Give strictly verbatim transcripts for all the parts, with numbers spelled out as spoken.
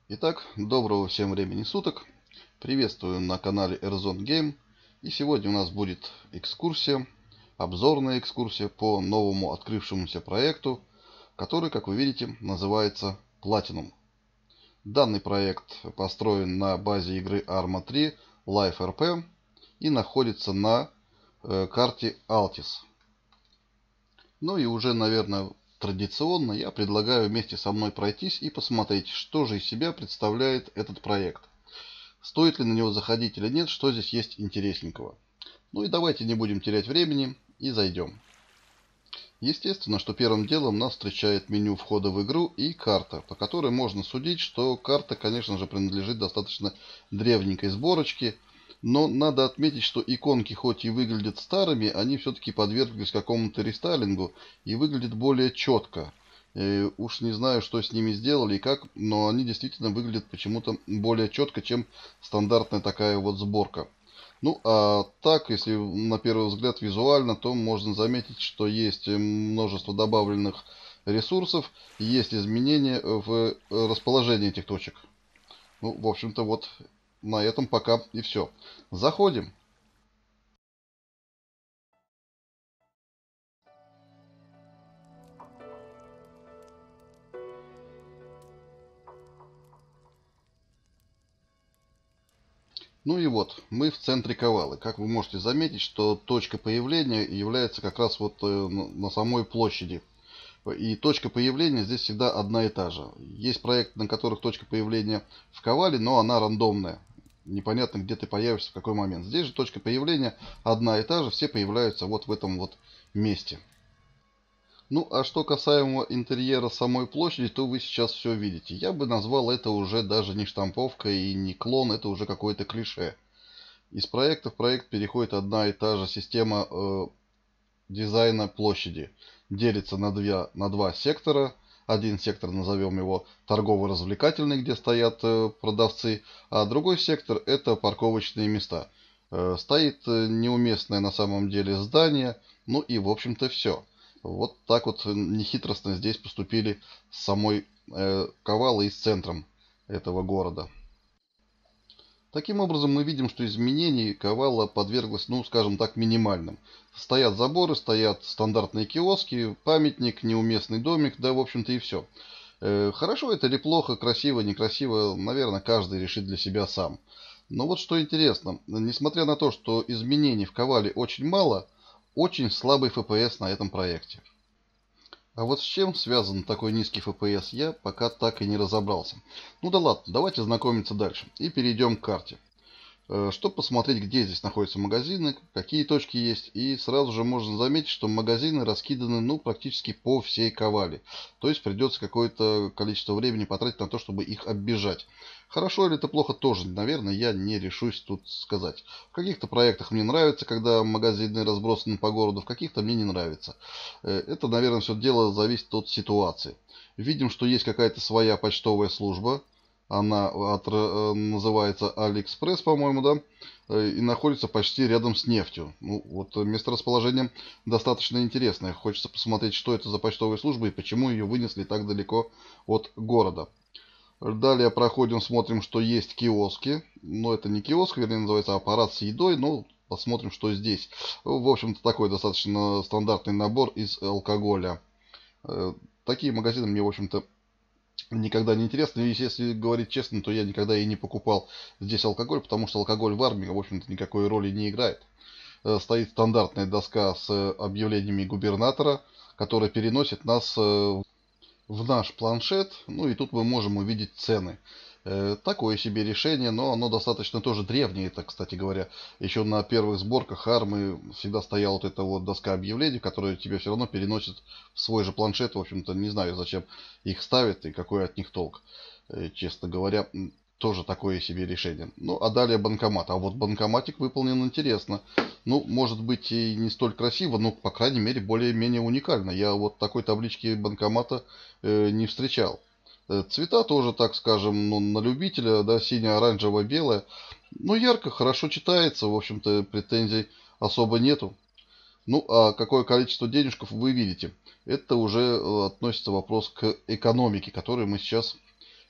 Итак, доброго всем времени суток. Приветствую на канале Airzone Game. И сегодня у нас будет экскурсия, обзорная экскурсия по новому открывшемуся проекту, который, как вы видите, называется Platinum. Данный проект построен на базе игры Arma три Life эр пи и находится на э, карте Altis. Ну и уже, наверное, традиционно я предлагаю вместе со мной пройтись и посмотреть, что же из себя представляет этот проект. Стоит ли на него заходить или нет, что здесь есть интересненького. Ну и давайте не будем терять времени и зайдем. Естественно, что первым делом нас встречает меню входа в игру и карта, по которой можно судить, что карта, конечно же, принадлежит достаточно древненькой сборочке, но надо отметить, что иконки хоть и выглядят старыми, они все-таки подверглись какому-то рестайлингу и выглядят более четко. Э, уж не знаю, что с ними сделали и как, но они действительно выглядят почему-то более четко, чем стандартная такая вот сборка. Ну, а так, если на первый взгляд визуально, то можно заметить, что есть множество добавленных ресурсов, есть изменения в расположении этих точек. Ну, в общем-то, вот на этом пока и все. Заходим. Ну и вот, мы в центре Кавалы. Как вы можете заметить, что точка появления является как раз вот э, на на самой площади. И точка появления здесь всегда одна и та же. Есть проекты, на которых точка появления в Ковале, но она рандомная. Непонятно, где ты появишься, в какой момент. Здесь же точка появления одна и та же, все появляются вот в этом вот месте. Ну, а что касаемо интерьера самой площади, то вы сейчас все видите. Я бы назвал это уже даже не штамповка и не клон, это уже какое-то клише. Из проекта в проект переходит одна и та же система э, дизайна площади. Делится на, две, на два сектора. Один сектор, назовем его торгово-развлекательный, где стоят э, продавцы, а другой сектор это парковочные места. Э, стоит э, неуместное на самом деле здание, ну и в общем-то все. Вот так вот нехитростно здесь поступили с самой э, Кавалой и с центром этого города. Таким образом, мы видим, что изменений Кавала подверглась, ну, скажем так, минимальным. Стоят заборы, стоят стандартные киоски, памятник, неуместный домик, да, в общем-то, и все. Э, хорошо это или плохо, красиво, некрасиво, наверное, каждый решит для себя сам. Но вот что интересно, несмотря на то, что изменений в Кавале очень мало, очень слабый эф пи эс на этом проекте. А вот с чем связан такой низкий эф пи эс, я пока так и не разобрался. Ну да ладно, давайте знакомиться дальше и перейдем к карте. Э, Чтобы посмотреть, где здесь находятся магазины, какие точки есть. И сразу же можно заметить, что магазины раскиданы ну, практически по всей Кавале. То есть придется какое-то количество времени потратить на то, чтобы их оббежать. Хорошо или это плохо, тоже, наверное, я не решусь тут сказать. В каких-то проектах мне нравится, когда магазины разбросаны по городу, в каких-то мне не нравится. Э, Это, наверное, все дело зависит от ситуации. Видим, что есть какая-то своя почтовая служба. Она от, э, называется Алиэкспресс, по-моему, да, э, и находится почти рядом с нефтью. Ну, вот месторасположение достаточно интересное. Хочется посмотреть, что это за почтовая служба и почему ее вынесли так далеко от города. Далее проходим, смотрим, что есть киоски. Но это не киоск, вернее, называется аппарат с едой. Ну, посмотрим, что здесь. В общем-то, такой достаточно стандартный набор из алкоголя. Э, Такие магазины мне, в общем-то, никогда не интересно. И если говорить честно, то я никогда и не покупал здесь алкоголь, потому что алкоголь в армии, в общем-то, никакой роли не играет. Э, Стоит стандартная доска с э, объявлениями губернатора, которая переносит нас э, в наш планшет. Ну и тут мы можем увидеть цены. Э, Такое себе решение, но оно достаточно тоже древнее. Это, кстати говоря, еще на первых сборках армы всегда стояла вот эта вот доска объявлений, которая тебе все равно переносит в свой же планшет. В общем-то, не знаю, зачем их ставят и какой от них толк. Э, Честно говоря, м, тоже такое себе решение. Ну, а далее банкомат. А вот банкоматик выполнен интересно. Ну, может быть, и не столь красиво, но, по крайней мере, более-менее уникально. Я вот такой таблички банкомата э, не встречал. Э, Цвета тоже, так скажем, ну, на любителя, да, сине-оранжево-белое. Ну, ярко, хорошо читается, в общем-то, претензий особо нету. Ну, а какое количество денежков вы видите? Это уже э, относится вопрос к экономике, который мы сейчас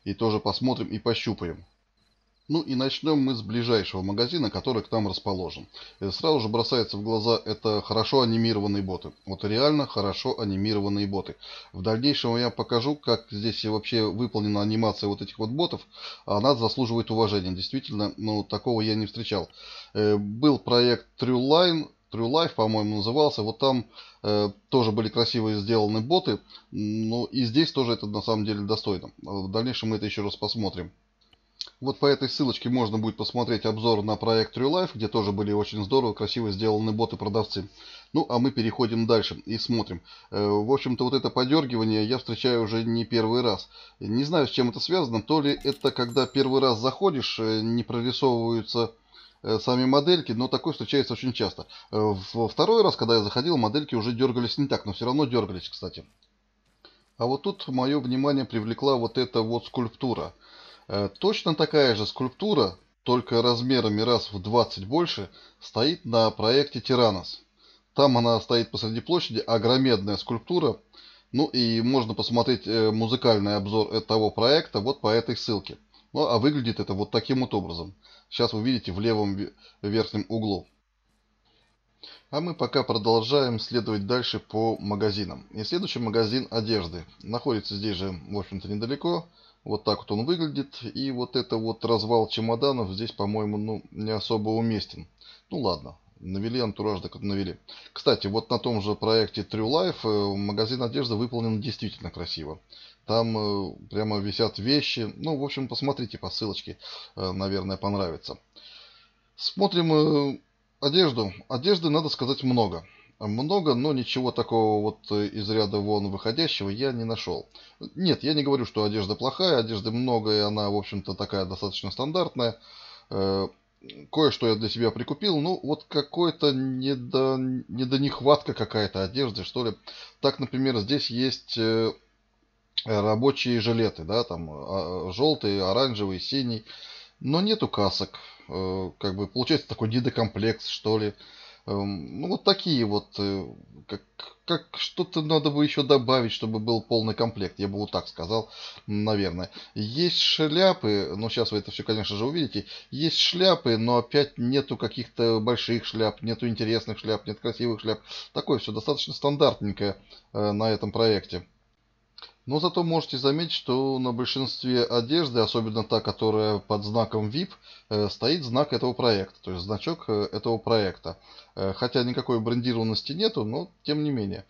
и тоже посмотрим и пощупаем. Ну и начнем мы с ближайшего магазина, который к нам расположен. И сразу же бросается в глаза, это хорошо анимированные боты. Вот реально хорошо анимированные боты. В дальнейшем я покажу, как здесь вообще выполнена анимация вот этих вот ботов. Она заслуживает уважения. Действительно, ну такого я не встречал. Э, был проект True Line. True Life, по-моему, назывался. Вот там э, тоже были красивые сделаны боты. Ну и здесь тоже это на самом деле достойно. В дальнейшем мы это еще раз посмотрим. Вот по этой ссылочке можно будет посмотреть обзор на проект True Life, где тоже были очень здорово, красиво сделаны боты-продавцы. Ну, а мы переходим дальше и смотрим. В общем-то, вот это подергивание я встречаю уже не первый раз. Не знаю, с чем это связано. То ли это когда первый раз заходишь, не прорисовываются сами модельки, но такое встречается очень часто. Во второй раз, когда я заходил, модельки уже дергались не так, но все равно дергались, кстати. А вот тут мое внимание привлекла вот эта вот скульптура. Точно такая же скульптура, только размерами раз в двадцать больше, стоит на проекте Тиранос. Там она стоит посреди площади, огромедная скульптура. Ну и можно посмотреть музыкальный обзор того проекта вот по этой ссылке. Ну а выглядит это вот таким вот образом. Сейчас вы видите в левом верхнем углу. А мы пока продолжаем следовать дальше по магазинам. И следующий магазин одежды. Находится здесь же, в общем-то, недалеко. Вот так вот он выглядит. И вот это вот развал чемоданов здесь, по-моему, ну, не особо уместен. Ну ладно, навели антураж, так навели. Кстати, вот на том же проекте True Life магазин одежды выполнен действительно красиво. Там э, прямо висят вещи. Ну, в общем, посмотрите по ссылочке. Э, наверное, понравится. Смотрим э, одежду. Одежды, надо сказать, много. Много, но ничего такого вот из ряда вон выходящего я не нашел. Нет, я не говорю, что одежда плохая, одежды много, и она, в общем-то, такая достаточно стандартная. Кое-что я для себя прикупил, ну, вот какой-то недо... недонехватка какая-то одежды, что ли. Так, например, здесь есть рабочие жилеты, да, там желтый, оранжевый, синий, но нету касок. Как бы получается такой недокомплект, что ли. Ну, вот такие вот, как, как что-то надо бы еще добавить, чтобы был полный комплект, я бы вот так сказал, наверное. Есть шляпы, ну, сейчас вы это все, конечно же, увидите. Есть шляпы, но опять нету каких-то больших шляп, нету интересных шляп, нет красивых шляп. Такое все достаточно стандартненькое на этом проекте. Но зато можете заметить, что на большинстве одежды, особенно та, которая под знаком ви ай пи, стоит знак этого проекта, то есть значок этого проекта. Хотя никакой брендированности нету, но тем не менее.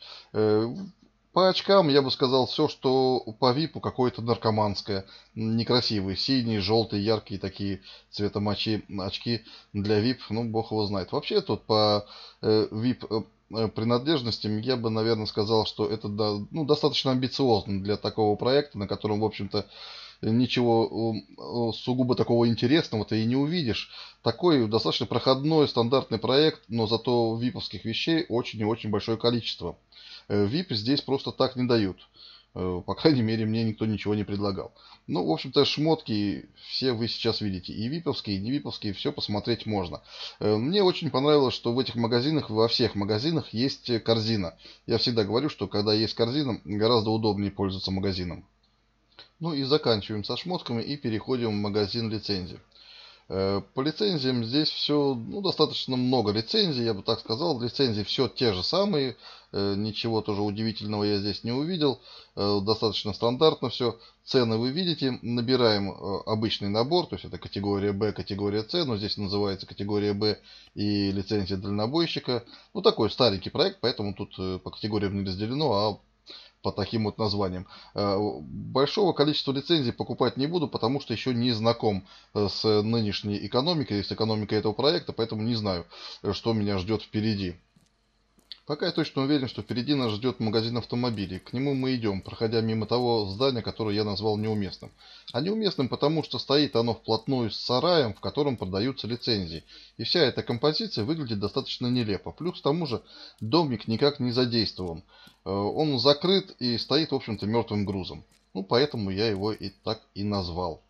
По очкам я бы сказал все, что по ви ай пи какое-то наркоманское, некрасивые, синие, желтые, яркие такие цвета мочи очки для ви ай пи, ну бог его знает. Вообще тут по ви ай пи принадлежностям, я бы, наверное, сказал, что это да, ну, достаточно амбициозно для такого проекта, на котором, в общем-то, ничего сугубо такого интересного ты и не увидишь. Такой достаточно проходной, стандартный проект, но зато виповских вещей очень и очень большое количество. ви ай пи здесь просто так не дают. По крайней мере, мне никто ничего не предлагал. Ну, в общем-то, шмотки все вы сейчас видите. И виповские, и не виповские, все посмотреть можно. Мне очень понравилось, что в этих магазинах, во всех магазинах есть корзина. Я всегда говорю, что когда есть корзина, гораздо удобнее пользоваться магазином. Ну и заканчиваем со шмотками и переходим в магазин лицензий. По лицензиям здесь все, ну, достаточно много лицензий, я бы так сказал. Лицензии все те же самые, ничего тоже удивительного я здесь не увидел. Достаточно стандартно все. Цены вы видите, набираем обычный набор, то есть это категория бэ, категория цэ, но здесь называется категория бэ и лицензия дальнобойщика. Ну, такой старенький проект, поэтому тут по категориям не разделено, а по таким вот названиям. Большого количества лицензий покупать не буду, потому что еще не знаком с нынешней экономикой, с экономикой этого проекта, поэтому не знаю, что меня ждет впереди. Пока я точно уверен, что впереди нас ждет магазин автомобилей. К нему мы идем, проходя мимо того здания, которое я назвал неуместным. А неуместным потому, что стоит оно вплотную с сараем, в котором продаются лицензии. И вся эта композиция выглядит достаточно нелепо. Плюс к тому же домик никак не задействован. Он закрыт и стоит, в общем-то, мертвым грузом. Ну, поэтому я его и так и назвал.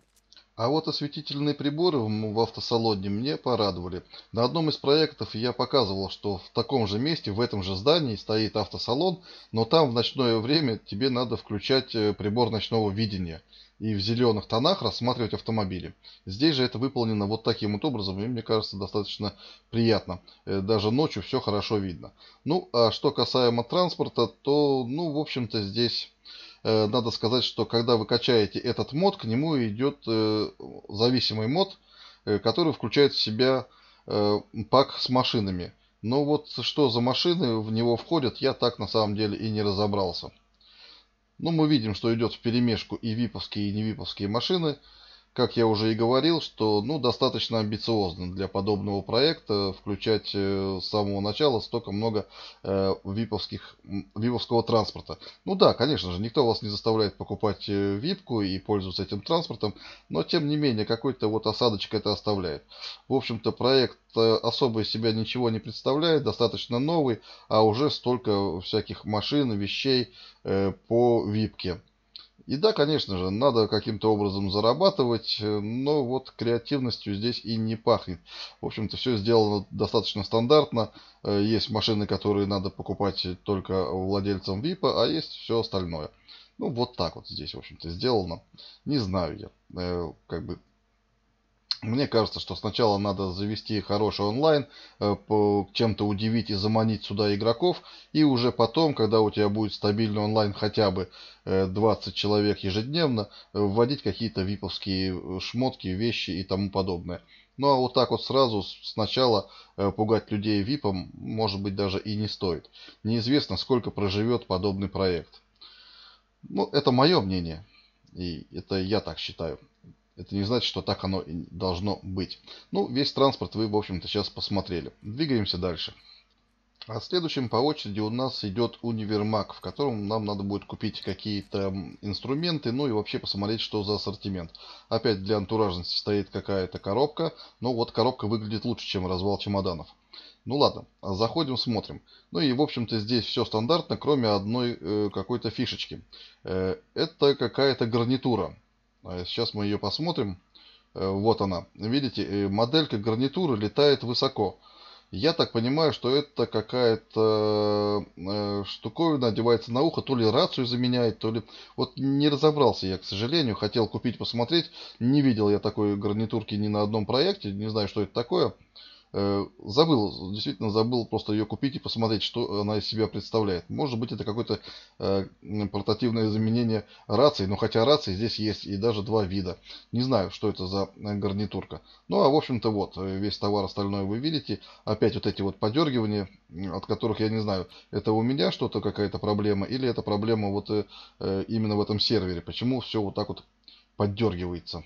А вот осветительные приборы в автосалоне мне порадовали. На одном из проектов я показывал, что в таком же месте, в этом же здании стоит автосалон, но там в ночное время тебе надо включать прибор ночного видения. и в зеленых тонах рассматривать автомобили. Здесь же это выполнено вот таким вот образом, и мне кажется, достаточно приятно. Э, Даже ночью все хорошо видно. Ну, а что касаемо транспорта, то, ну, в общем-то, здесь э, надо сказать, что когда вы качаете этот мод, к нему идет э, зависимый мод, э, который включает в себя э, пак с машинами. Но вот что за машины в него входят, я так на самом деле и не разобрался. Ну, мы видим, что идет вперемешку и виповские, и невиповские машины. Как я уже и говорил, что ну, достаточно амбициозно для подобного проекта включать э, с самого начала столько много э, виповских, м, виповского транспорта. Ну да, конечно же, никто вас не заставляет покупать э, випку и пользоваться этим транспортом, но тем не менее какой-то вот осадочек это оставляет. В общем-то, проект э, особо из себя ничего не представляет, достаточно новый, а уже столько всяких машин, вещей э, по випке. И да, конечно же, надо каким-то образом зарабатывать, э, но вот креативностью здесь и не пахнет. В общем-то, все сделано достаточно стандартно. Э, Есть машины, которые надо покупать только владельцам випа, а есть все остальное. Ну, вот так вот здесь, в общем-то, сделано. Не знаю я. Э, Как бы мне кажется, что сначала надо завести хороший онлайн, э, по- чем-то удивить и заманить сюда игроков, и уже потом, когда у тебя будет стабильный онлайн хотя бы э, двадцать человек ежедневно, э, вводить какие-то виповские э, шмотки, вещи и тому подобное. Ну а вот так вот сразу с- сначала э, пугать людей випом, может быть, даже и не стоит. Неизвестно, сколько проживет подобный проект. Ну, это мое мнение, и это я так считаю. Это не значит, что так оно и должно быть. Ну, весь транспорт вы, в общем-то, сейчас посмотрели. Двигаемся дальше. А следующим по очереди у нас идет универмаг, в котором нам надо будет купить какие-то м, инструменты, ну и вообще посмотреть, что за ассортимент. Опять для антуражности стоит какая-то коробка, но вот коробка выглядит лучше, чем развал чемоданов. Ну ладно, а заходим, смотрим. Ну и в общем-то здесь все стандартно, кроме одной э, какой-то фишечки. Э, это какая-то гарнитура. А сейчас мы ее посмотрим. Э, вот она. Видите, э, моделька гарнитуры летает высоко. Я так понимаю, что это какая-то э, штуковина одевается на ухо, то ли рацию заменяет, то ли... Вот не разобрался я, к сожалению, хотел купить, посмотреть. Не видел я такой гарнитурки ни на одном проекте, не знаю, что это такое. Э, Забыл, действительно забыл просто ее купить и посмотреть, что она из себя представляет. Может быть, это какое-то э, м, портативное заменение рации, но хотя рации здесь есть и даже два вида. Не знаю, что это за э, гарнитурка. Ну, а в общем-то вот, э, весь товар остальной вы видите. Опять вот эти вот подергивания, м, от которых я не знаю, это у меня что-то какая-то проблема или это проблема вот э, э, именно в этом сервере. Почему все вот так вот поддергивается?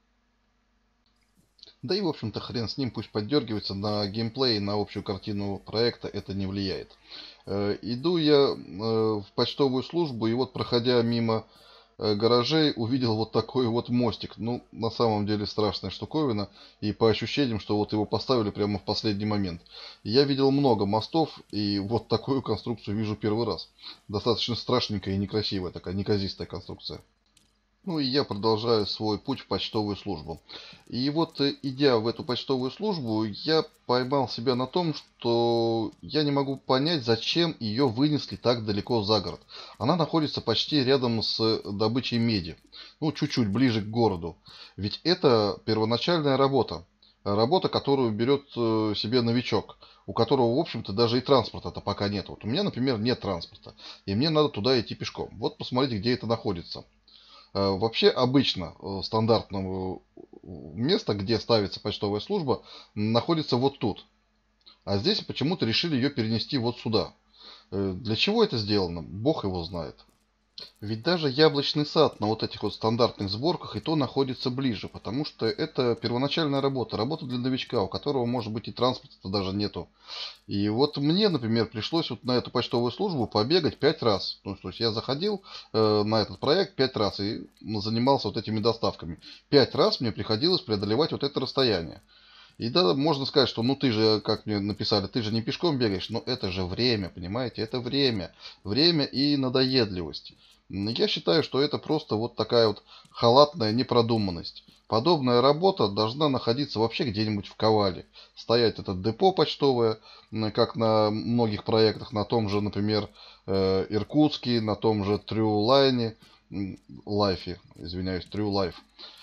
Да и, в общем-то, хрен с ним, пусть поддергивается, на геймплей, на общую картину проекта это не влияет. Э, Иду я э, в почтовую службу, и вот, проходя мимо э, гаражей, увидел вот такой вот мостик. Ну, на самом деле страшная штуковина, и по ощущениям, что вот его поставили прямо в последний момент. Я видел много мостов, и вот такую конструкцию вижу первый раз. Достаточно страшненькая и некрасивая такая, неказистая конструкция. Ну и я продолжаю свой путь в почтовую службу. И вот, э, идя в эту почтовую службу, я поймал себя на том, что я не могу понять, зачем ее вынесли так далеко за город. Она находится почти рядом с добычей меди. Ну, чуть-чуть ближе к городу. Ведь это первоначальная работа. Работа, которую берет э, себе новичок, у которого, в общем-то, даже и транспорта-то пока нет. Вот у меня, например, нет транспорта, и мне надо туда идти пешком. Вот посмотрите, где это находится. Э, Вообще обычно э, стандартное место, где ставится почтовая служба, находится вот тут. А здесь почему-то решили ее перенести вот сюда. Э, Для чего это сделано? Бог его знает. Ведь даже яблочный сад на вот этих вот стандартных сборках и то находится ближе, потому что это первоначальная работа, работа для новичка, у которого, может быть, и транспорта даже нету. И вот мне, например, пришлось вот на эту почтовую службу побегать пять раз. Ну, то есть я заходил э, на этот проект пять раз и занимался вот этими доставками. Пять раз мне приходилось преодолевать вот это расстояние. И да, можно сказать, что ну ты же, как мне написали, ты же не пешком бегаешь, но это же время, понимаете, это время. Время и надоедливость. М, Я считаю, что это просто вот такая вот халатная непродуманность. Подобная работа должна находиться вообще где-нибудь в Ковале. Стоять это депо почтовое, м, как на многих проектах, на том же, например, э, Иркутске, на том же Трюлайне. Life, извиняюсь, True Life.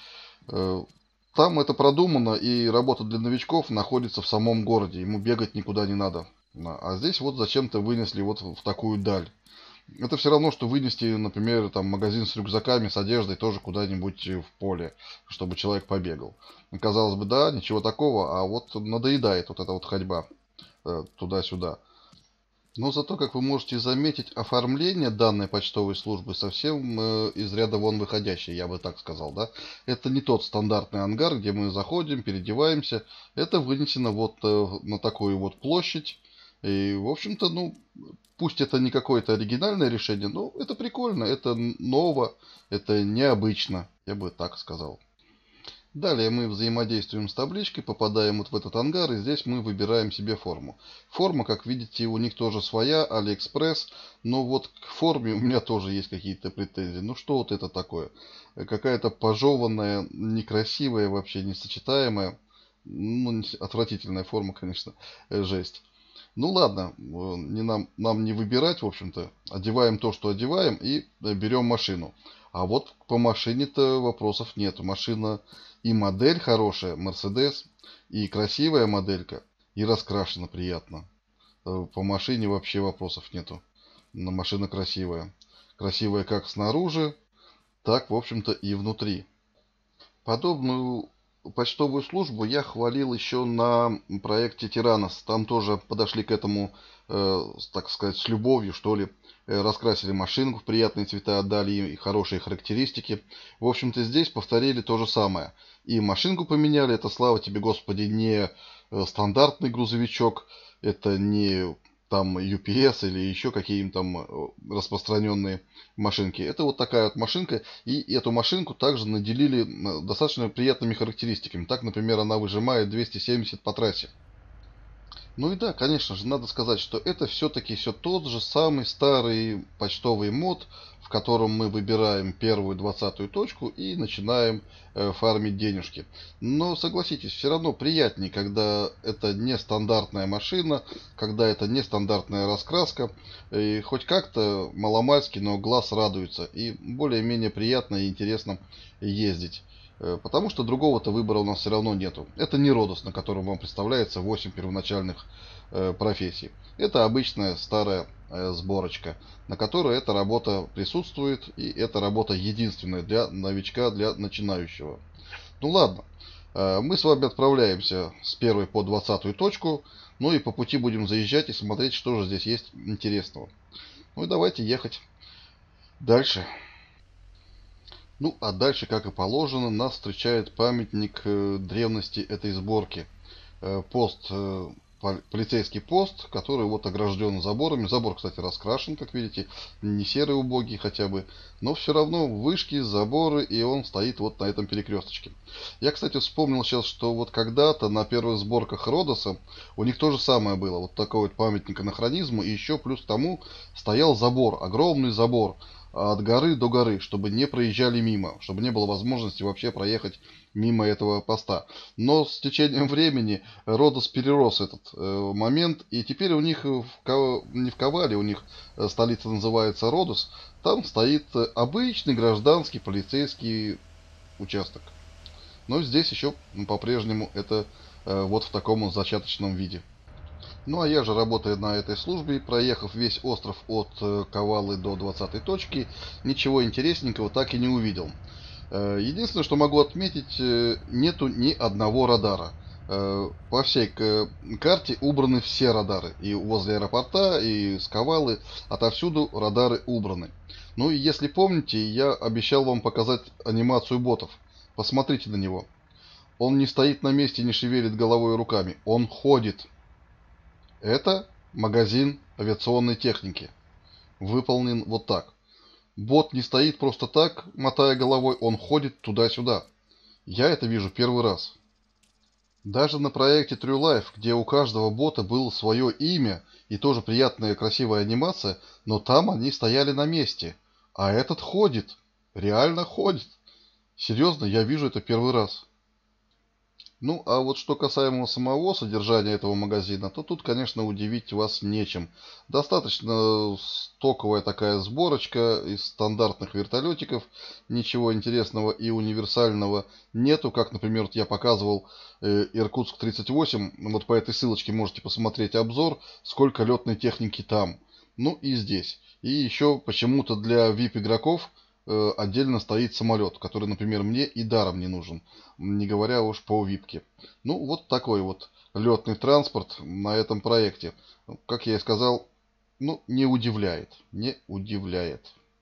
Э, Там это продумано, и работа для новичков находится в самом городе. Ему бегать никуда не надо. На- А здесь вот зачем-то вынесли вот в такую даль. Это все равно, что вынести, например, там магазин с рюкзаками, с одеждой тоже куда-нибудь в поле, чтобы человек побегал. И казалось бы, да, ничего такого, а вот надоедает вот эта вот ходьба э, туда-сюда. Но зато, как вы можете заметить, оформление данной почтовой службы совсем э, из ряда вон выходящее, я бы так сказал, да. Это не тот стандартный ангар, где мы заходим, переодеваемся. Это вынесено вот э, на такую вот площадь. И, в общем-то, ну, пусть это не какое-то оригинальное решение, но это прикольно, это ново, это необычно, я бы так сказал. Далее мы взаимодействуем с табличкой, попадаем вот в этот ангар, и здесь мы выбираем себе форму. Форма, как видите, у них тоже своя, AliExpress, но вот к форме у меня тоже есть какие-то претензии. Ну что вот это такое? Какая-то пожеванная, некрасивая, вообще несочетаемая, ну, отвратительная форма, конечно, э, жесть. Ну ладно, э, не нам, нам не выбирать, в общем-то. Одеваем то, что одеваем, и э, берем машину. А вот по машине-то вопросов нет. Машина и модель хорошая, Mercedes, и красивая моделька, и раскрашена приятно. Э, По машине вообще вопросов нету. Но машина красивая. Красивая как снаружи, так, в общем-то, и внутри. Подобную почтовую службу я хвалил еще на проекте Тиранос. Там тоже подошли к этому, э, так сказать, с любовью, что ли. Э, раскрасили машинку в приятные цвета, отдали ей хорошие характеристики. В общем-то, здесь повторили то же самое. И машинку поменяли. Это, слава тебе, Господи, не э, стандартный грузовичок. Это не там ю пи эс или еще какие-нибудь там э, распространенные машинки. Это вот такая вот машинка. И эту машинку также наделили м, достаточно приятными характеристиками. Так, например, она выжимает двести семьдесят по трассе. Ну и да, конечно же, надо сказать, что это все-таки все тот же самый старый почтовый мод, в котором мы выбираем первую двадцатую точку и начинаем э, фармить денежки. Но согласитесь, все равно приятнее, когда это не стандартная машина, когда это не стандартная раскраска, и хоть как-то маломальски, но глаз радуется, и более-менее приятно и интересно ездить. Э, Потому что другого-то выбора у нас все равно нету. Это не Родос, на котором вам представляется восемь первоначальных э, профессий. Это обычная старая э, сборочка, на которой эта работа присутствует, и эта работа единственная для новичка, для начинающего. Ну ладно, э, мы с вами отправляемся с первой по двадцатую точку, ну и по пути будем заезжать и смотреть, что же здесь есть интересного. Ну и давайте ехать дальше. Ну, а дальше, как и положено, нас встречает памятник э, древности этой сборки. Э, пост, э, пол- полицейский пост, который вот огражден заборами. Забор, кстати, раскрашен, как видите, не серый убогий хотя бы, но все равно вышки, заборы, и он стоит вот на этом перекресточке. Я, кстати, вспомнил сейчас, что вот когда-то на первых сборках Родоса у них то же самое было. Вот такой вот памятник анахронизму, и еще плюс к тому стоял забор, огромный забор от горы до горы, чтобы не проезжали мимо, чтобы не было возможности вообще проехать мимо этого поста. Но с течением времени Родос перерос этот э, момент, и теперь у них в, Ка- не в Ковале, у них э, столица называется Родос, там стоит э, обычный гражданский полицейский участок. Но здесь еще м, по-прежнему это э, вот в таком вот зачаточном виде. Ну а я же, работая на этой службе, проехав весь остров от э, Кавалы до двадцатой точки, ничего интересненького так и не увидел. Э, Единственное, что могу отметить, э, нету ни одного радара. Э, По всей к- карте убраны все радары. И возле аэропорта, и с Кавалы, отовсюду радары убраны. Ну и если помните, я обещал вам показать анимацию ботов. Посмотрите на него. Он не стоит на месте, не шевелит головой и руками. Он ходит. Это магазин авиационной техники. Выполнен вот так. Бот не стоит просто так, мотая головой, он ходит туда-сюда. Я это вижу первый раз. Даже на проекте True Life, где у каждого бота было свое имя и тоже приятная красивая анимация, но там они стояли на месте. А этот ходит. Реально ходит. Серьезно, я вижу это первый раз. Ну, а вот что касаемо самого содержания этого магазина, то тут, конечно, удивить вас нечем. Достаточно стоковая такая сборочка из стандартных вертолетиков. Ничего интересного и универсального нету. Как, например, вот я показывал э, Иркутск тридцать восемь. Вот по этой ссылочке можете посмотреть обзор, сколько летной техники там. Ну и здесь. И еще почему-то для ви ай пи-игроков э, отдельно стоит самолет, который, например, мне и даром не нужен, не говоря уж по випке. Ну, вот такой вот летный транспорт на этом проекте. Как я и сказал, ну, не удивляет. Не удивляет.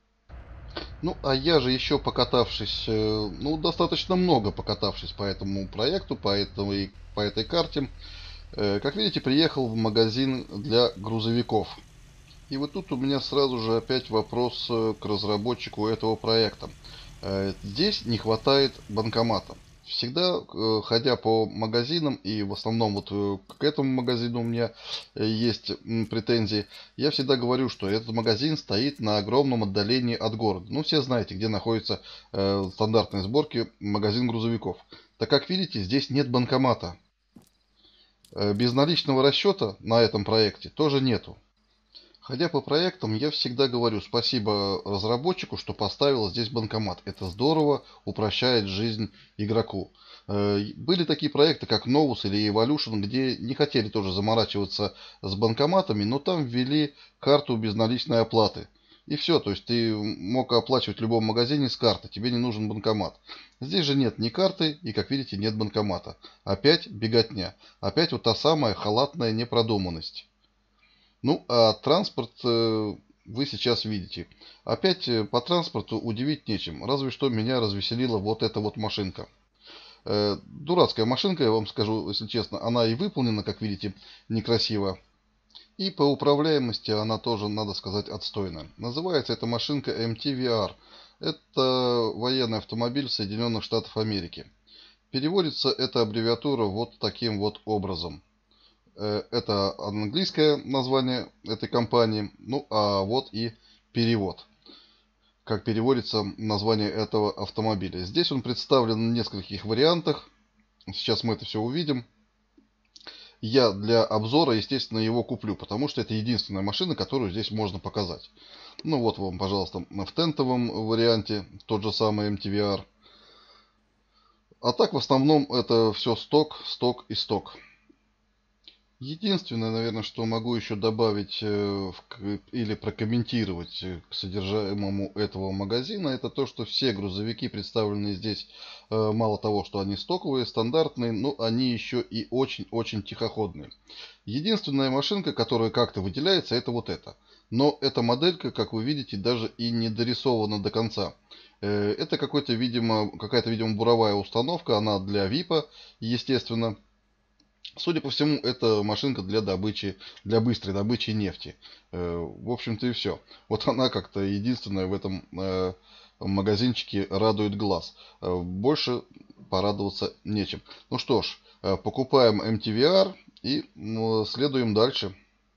Ну, а я же еще покатавшись, э, ну, достаточно много покатавшись по этому проекту, по, этой, по этой карте, э, как видите, приехал в магазин для грузовиков. И вот тут у меня сразу же опять вопрос э, к разработчику этого проекта. Э, Здесь не хватает банкомата. Всегда, э, ходя по магазинам, и в основном вот э, к этому магазину у меня э, есть м, претензии, я всегда говорю, что этот магазин стоит на огромном отдалении от города. Ну, все знаете, где находится э, в стандартной сборке магазин грузовиков. Так как видите, здесь нет банкомата. Э, Безналичного расчета на этом проекте тоже нету. Ходя по проектам, я всегда говорю спасибо разработчику, что поставил здесь банкомат. Это здорово упрощает жизнь игроку. Э, Были такие проекты, как Novus или Evolution, где не хотели тоже заморачиваться с банкоматами, но там ввели карту безналичной оплаты. И все, то есть ты мог оплачивать в любом магазине с карты, тебе не нужен банкомат. Здесь же нет ни карты и, как видите, нет банкомата. Опять беготня. Опять вот та самая халатная непродуманность. Ну, а транспорт э, вы сейчас видите. Опять э, по транспорту удивить нечем. Разве что меня развеселила вот эта вот машинка. Э, Дурацкая машинка, я вам скажу, если честно. Она и выполнена, как видите, некрасиво. И по управляемости она тоже, надо сказать, отстойная. Называется эта машинка эм ти ви ар. Это военный автомобиль Соединенных Штатов Америки. Переводится эта аббревиатура вот таким вот образом. Это английское название этой компании. Ну, а вот и перевод. Как переводится название этого автомобиля. Здесь он представлен в нескольких вариантах. Сейчас мы это все увидим. Я для обзора, естественно, его куплю, потому что это единственная машина, которую здесь можно показать. Ну вот вам, пожалуйста, в тентовом варианте тот же самый эм ти ви ар. А так, в основном, это все сток, сток и сток. Единственное, наверное, что могу еще добавить э, в к- или прокомментировать э, к содержимому этого магазина, это то, что все грузовики, представленные здесь, э, мало того, что они стоковые, стандартные, но они еще и очень-очень тихоходные. Единственная машинка, которая как-то выделяется, это вот эта. Но эта моделька, как вы видите, даже и не дорисована до конца. Э, Это какой-то, видимо, какая-то, видимо, буровая установка, она для випа, естественно. Судя по всему, это машинка для добычи, для быстрой добычи нефти. Э, В общем-то и все. Вот она как-то единственная в этом э, магазинчике радует глаз. Э, Больше порадоваться нечем. Ну что ж, э, покупаем эм ти ви ар и м, следуем дальше.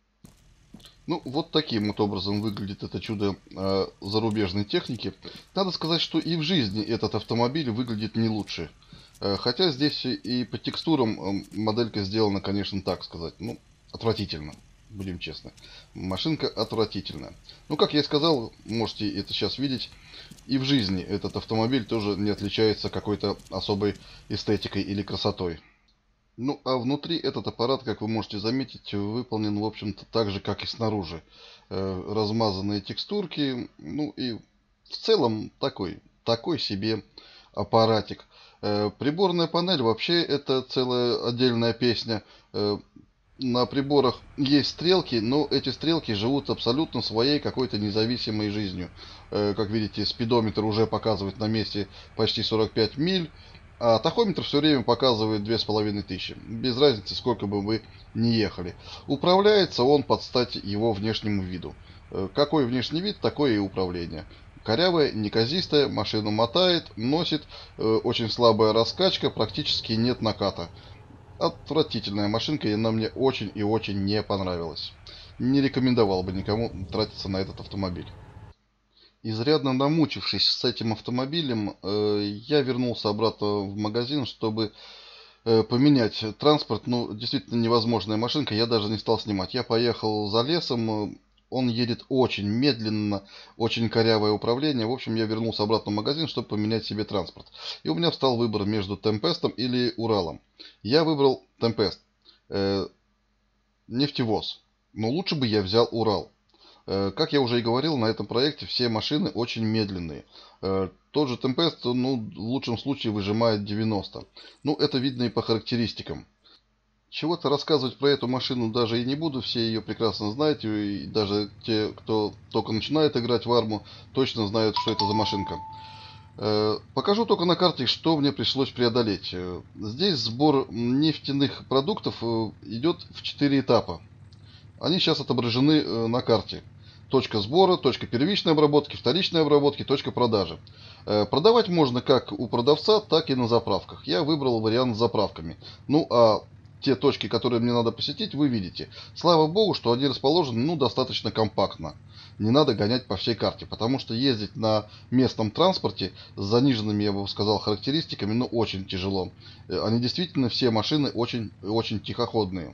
Ну, вот таким вот образом выглядит это чудо э, зарубежной техники. Надо сказать, что и в жизни этот автомобиль выглядит не лучше. Э, хотя здесь и и по текстурам э, моделька сделана, конечно, так сказать, ну, отвратительно. Будем честны. Машинка отвратительная. Ну, как я и сказал, можете это сейчас видеть, и в жизни этот автомобиль тоже не отличается какой-то особой эстетикой или красотой. Ну, а внутри этот аппарат, как вы можете заметить, выполнен, в общем-то, так же, как и снаружи. Э, размазанные текстурки, ну и в целом такой, такой себе аппаратик. Э, приборная панель вообще это целая отдельная песня. Э, на приборах есть стрелки, но эти стрелки живут абсолютно своей какой-то независимой жизнью. Э, Как видите, спидометр уже показывает на месте почти сорок пять миль, а тахометр все время показывает две с половиной тысячи. Без разницы, сколько бы вы ни ехали. Управляется он под стать его внешнему виду. Э, Какой внешний вид, такое и управление. Корявая, неказистая, машину мотает, носит, э, очень слабая раскачка, практически нет наката. Отвратительная машинка, и она мне очень и очень не понравилась. Не рекомендовал бы никому тратиться на этот автомобиль. Изрядно намучившись с этим автомобилем, э, я вернулся обратно в магазин, чтобы э, поменять транспорт. Ну, действительно невозможная машинка. Я даже не стал снимать. Я поехал за лесом. э, Он едет очень медленно, очень корявое управление. В общем, я вернулся обратно в магазин, чтобы поменять себе транспорт. И у меня встал выбор между Темпестом или Уралом. Я выбрал Темпест. Э, нефтевоз. Но лучше бы я взял Урал. Э, Как я уже и говорил, на этом проекте все машины очень медленные. Э, Тот же Tempest, ну, в лучшем случае выжимает девяносто. Ну, это видно и по характеристикам. Чего-то рассказывать про эту машину даже и не буду, все ее прекрасно знаете, и даже те, кто только начинает играть в арму, точно знают, что это за машинка. Э, Покажу только на карте, что мне пришлось преодолеть. Э, Здесь сбор нефтяных продуктов э, идет в четыре этапа. Они сейчас отображены э, на карте. Точка сбора, точка первичной обработки, вторичной обработки, точка продажи. Э, Продавать можно как у продавца, так и на заправках. Я выбрал вариант с заправками. Ну а те точки, которые мне надо посетить, вы видите. Слава богу, что они расположены ну, достаточно компактно. Не надо гонять по всей карте, потому что ездить на местном транспорте с заниженными, я бы сказал, характеристиками, ну, очень тяжело. Э, Они действительно, все машины очень, очень тихоходные.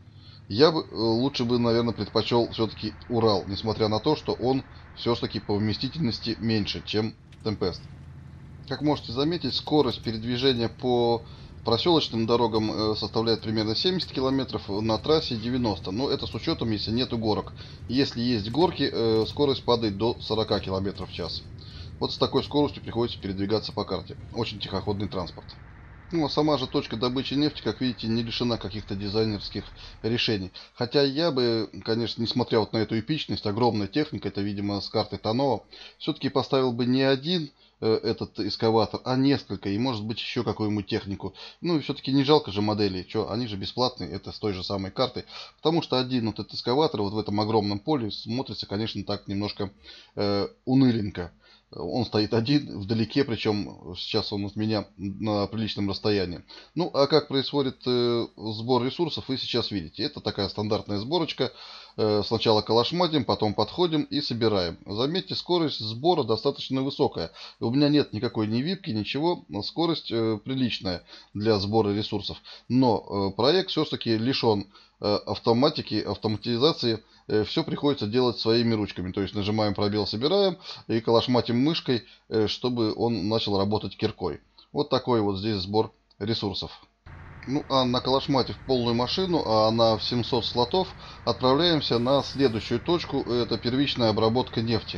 Я бы э, лучше бы, наверное, предпочел все-таки Урал, несмотря на то, что он все-таки по вместительности меньше, чем Темпест. Как можете заметить, скорость передвижения по проселочным дорогам э, составляет примерно семьдесят километров, на трассе девяносто. Но это с учетом, если нету горок. Если есть горки, э, скорость падает до сорок километров в час. Вот с такой скоростью приходится передвигаться по карте. Очень тихоходный транспорт. Ну, а сама же точка добычи нефти, как видите, не лишена каких-то дизайнерских решений. Хотя я бы, конечно, несмотря вот на эту эпичность, огромная техника, это, видимо, с карты Танова, все-таки поставил бы не один э, этот эскаватор, а несколько, и, может быть, еще какую-нибудь технику. Ну, и все-таки не жалко же моделей, что, они же бесплатные, это с той же самой карты. Потому что один вот этот эскаватор вот в этом огромном поле смотрится, конечно, так немножко э, уныленько. Он стоит один, вдалеке, причем сейчас он от меня на приличном расстоянии. Ну, а как происходит э, сбор ресурсов, вы сейчас видите. Это такая стандартная сборочка. Э, сначала калашматим, потом подходим и собираем. Заметьте, скорость сбора достаточно высокая. У меня нет никакой ни випки, ничего. Скорость э, приличная для сбора ресурсов. Но э, проект все-таки лишен э, автоматики, автоматизации. Э, все приходится делать своими ручками. То есть нажимаем пробел, собираем и калашматим мышкой, э, чтобы он начал работать киркой. Вот такой вот здесь сбор ресурсов. Ну а на калашмате в полную машину, а она в семьсот слотов, отправляемся на следующую точку. Это первичная обработка нефти.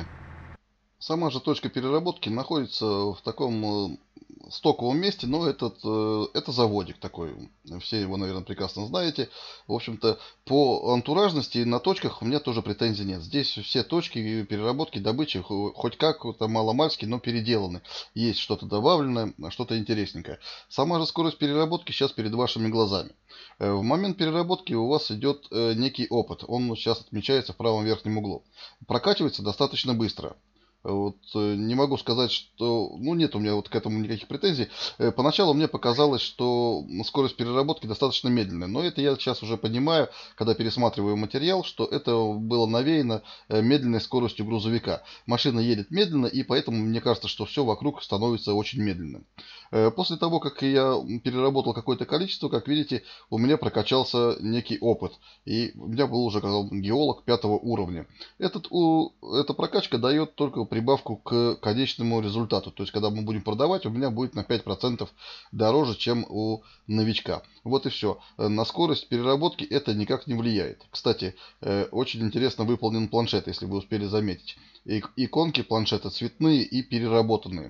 Сама же точка переработки находится в таком э, стоковом месте, но этот, э, это заводик такой. Все его, наверное, прекрасно знаете. В общем-то, по антуражности на точках у меня тоже претензий нет. Здесь все точки переработки, добычи хо- хоть как-то маломальски, но переделаны. Есть что-то добавленное, что-то интересненькое. Сама же скорость переработки сейчас перед вашими глазами. Э, В момент переработки у вас идет э, некий опыт. Он сейчас отмечается в правом верхнем углу. Прокачивается достаточно быстро. Вот, э, не могу сказать, что... Ну, нет у меня вот к этому никаких претензий. Э, Поначалу мне показалось, что скорость переработки достаточно медленная. Но это я сейчас уже понимаю, когда пересматриваю материал, что это было навеяно э, медленной скоростью грузовика. Машина едет медленно, и поэтому мне кажется, что все вокруг становится очень медленным. Э, После того, как я переработал какое-то количество, как видите, у меня прокачался некий опыт. И у меня был уже как бы геолог пятого уровня. Этот, у, эта прокачка дает только прибавку к конечному результату. То есть, когда мы будем продавать, у меня будет на пять процентов дороже, чем у новичка. Вот и все. На скорость переработки это никак не влияет. Кстати, э, очень интересно выполнен планшет, если вы успели заметить. И, иконки планшета цветные и переработанные.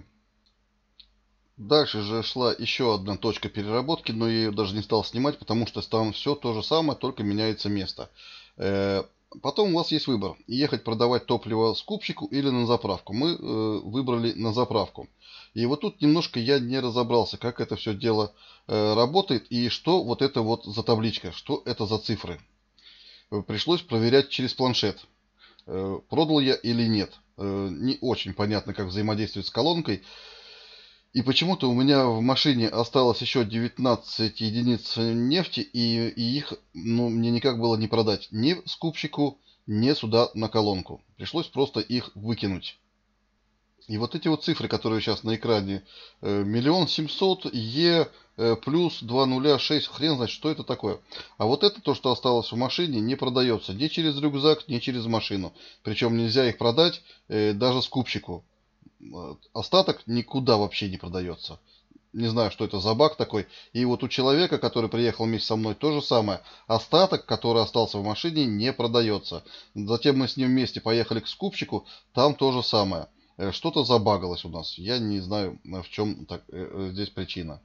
Дальше же шла еще одна точка переработки, но я ее даже не стал снимать, потому что там все то же самое, только меняется место. Э, Потом у вас есть выбор: ехать продавать топливо скупщику или на заправку. Мы э, выбрали на заправку. И вот тут немножко я не разобрался, как это все дело э, работает и что вот это вот за табличка, что это за цифры. Э, Пришлось проверять через планшет, э, продал я или нет. Э, Не очень понятно, как взаимодействует с колонкой. И почему-то у меня в машине осталось еще девятнадцать единиц нефти, и, и их ну, мне никак было не продать ни скупщику, ни сюда на колонку. Пришлось просто их выкинуть. И вот эти вот цифры, которые сейчас на экране, э, миллион семьсот, Е, э, плюс два нуля шесть, хрен знает, что это такое. А вот это то, что осталось в машине, не продается ни через рюкзак, ни через машину. Причем нельзя их продать э, даже скупщику. Э, Остаток никуда вообще не продается. Не знаю, что это за баг такой. И вот у человека, который приехал вместе со мной, то же самое. Остаток, который остался в машине, не продается. Затем мы с ним вместе поехали к скупщику, там то же самое. Э, Что-то забагалось у нас. Я не знаю, э, в чем так, э, э, здесь причина.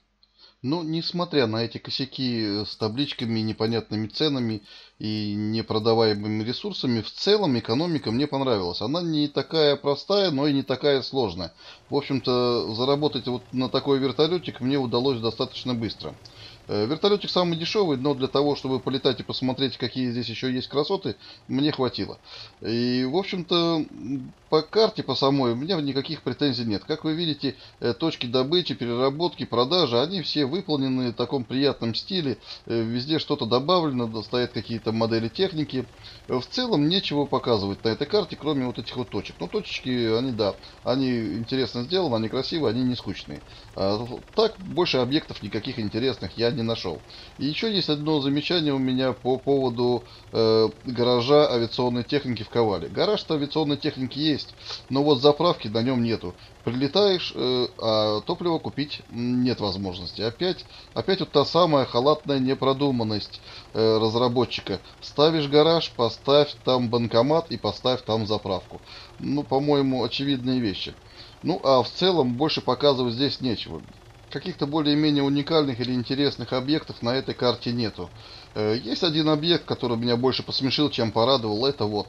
Но, несмотря на эти косяки э, с табличками, непонятными ценами и непродаваемыми ресурсами, в целом экономика мне понравилась. Она не такая простая, но и не такая сложная. В общем-то, заработать вот на такой вертолетик мне удалось достаточно быстро. Э, Вертолетик самый дешевый, но для того, чтобы полетать и посмотреть, какие здесь еще есть красоты, мне хватило. И, в общем-то, по карте, по самой, у меня никаких претензий нет. Как вы видите, э, точки добычи, переработки, продажи, они все выполнены в таком приятном стиле. Э, Везде что-то добавлено, да, стоят какие-то модели техники. Э, В целом нечего показывать на этой карте, кроме вот этих вот точек. Ну, точечки, они, да, они интересно сделаны, они красивые, они не скучные. А так, больше объектов никаких интересных я не нашел. И еще есть одно замечание у меня по поводу э, гаража авиационной техники в Ковале. Гараж-то авиационной техники есть, но вот заправки на нем нету. Прилетаешь, э, а топлива купить нет возможности. Опять, опять вот та самая халатная непродуманность э, разработчика. Ставишь гараж, поставь там банкомат и поставь там заправку. Ну, по-моему, очевидные вещи. Ну, а в целом больше показывать здесь нечего. Каких-то более-менее уникальных или интересных объектов на этой карте нету. Э, Есть один объект, который меня больше посмешил, чем порадовал. Это вот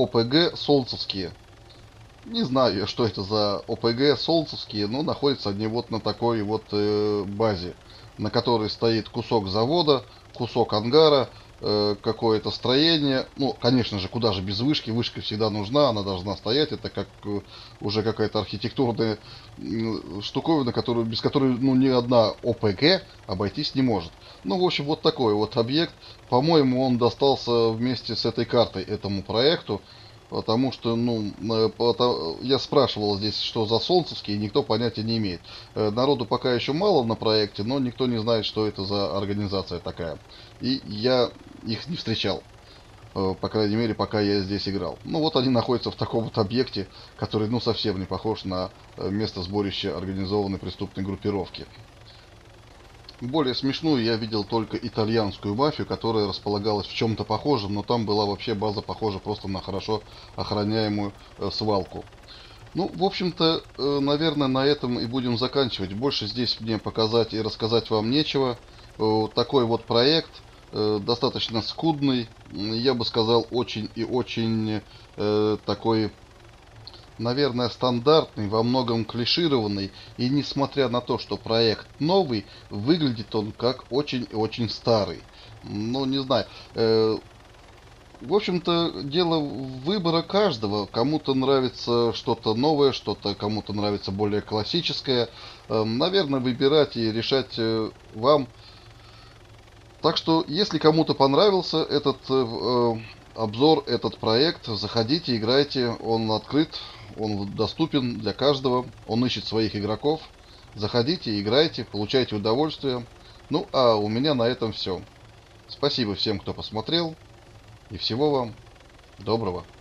ОПГ Солнцевские. Не знаю, что это за ОПГ Солнцевские, но находятся они вот на такой вот э, базе, на которой стоит кусок завода, кусок ангара, э, какое-то строение. Ну, конечно же, куда же без вышки? Вышка всегда нужна, она должна стоять. Это как э, уже какая-то архитектурная м, штуковина, которую, без которой ну, ни одна ОПГ обойтись не может. Ну, в общем, вот такой вот объект. По-моему, он достался вместе с этой картой этому проекту. Потому что, ну, э, пото- я спрашивал здесь, что за солнцевские, и никто понятия не имеет. Э, Народу пока еще мало на проекте, но никто не знает, что это за организация такая. И я их не встречал, э, по крайней мере, пока я здесь играл. Ну, вот они находятся в таком вот объекте, который, ну, совсем не похож на э, место сборища организованной преступной группировки. Более смешную я видел только итальянскую мафию, которая располагалась в чем-то похожем, но там была вообще база похожа просто на хорошо охраняемую э, свалку. Ну, в общем-то, э, наверное, на этом и будем заканчивать. Больше здесь мне показать и рассказать вам нечего. Э, такой вот проект, э, достаточно скудный, я бы сказал, очень и очень э, такой, наверное, стандартный, во многом клишированный, и несмотря на то, что проект новый, выглядит он как очень и очень старый. Ну, не знаю. э, В общем-то, дело выбора каждого. Кому-то нравится что-то новое, что-то кому-то нравится более классическое. Э, Наверное, выбирать и решать э, вам. Так что, если кому-то понравился этот э, э, обзор, этот проект, заходите, играйте. Он открыт, он доступен для каждого. Он ищет своих игроков. Заходите, играйте, получайте удовольствие. Ну, а у меня на этом все. Спасибо всем, кто посмотрел. И всего вам доброго.